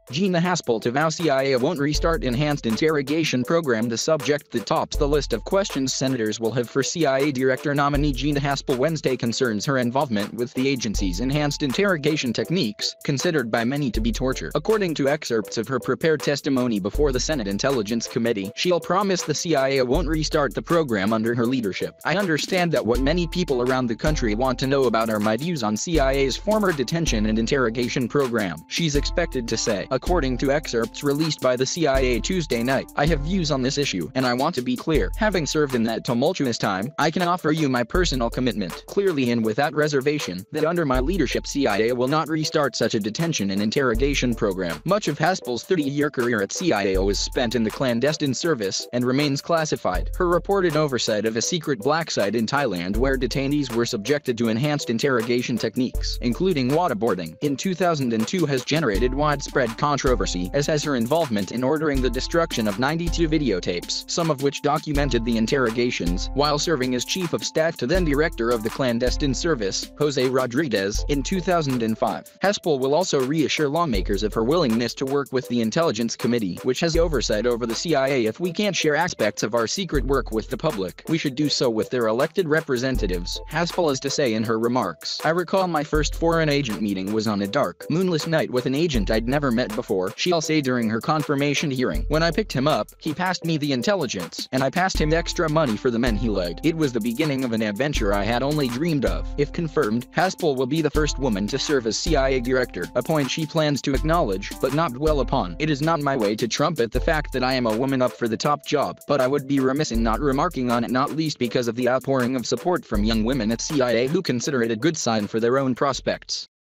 Gina Haspel to vow CIA won't restart enhanced interrogation program, the subject that tops the list of questions senators will have for CIA Director nominee Gina Haspel Wednesday concerns her involvement with the agency's enhanced interrogation techniques, considered by many to be torture. According to excerpts of her prepared testimony before the Senate Intelligence Committee, she'll promise the CIA won't restart the program under her leadership. "I understand that what many people around the country want to know about are my views on CIA's former detention and interrogation program," she's expected to say. According to excerpts released by the CIA Tuesday night, "I have views on this issue, and I want to be clear. Having served in that tumultuous time, I can offer you my personal commitment, clearly and without reservation, that under my leadership CIA will not restart such a detention and interrogation program." Much of Haspel's 30-year career at CIA was spent in the clandestine service and remains classified. Her reported oversight of a secret black site in Thailand where detainees were subjected to enhanced interrogation techniques, including waterboarding, in 2002 has generated widespread controversy, as has her involvement in ordering the destruction of 92 videotapes, some of which documented the interrogations, while serving as chief of staff to then-director of the clandestine service, Jose Rodriguez, in 2005. Haspel will also reassure lawmakers of her willingness to work with the Intelligence Committee, which has oversight over the CIA. "If we can't share aspects of our secret work with the public, we should do so with their elected representatives," Haspel is to say in her remarks. "I recall my first foreign agent meeting was on a dark, moonless night with an agent I'd never met before," she'll say during her confirmation hearing. "When I picked him up, he passed me the intelligence, and I passed him extra money for the men he led. It was the beginning of an adventure I had only dreamed of." If confirmed, Haspel will be the first woman to serve as CIA director, a point she plans to acknowledge, but not dwell upon. "It is not my way to trumpet the fact that I am a woman up for the top job, but I would be remiss in not remarking on it, not least because of the outpouring of support from young women at CIA who consider it a good sign for their own prospects."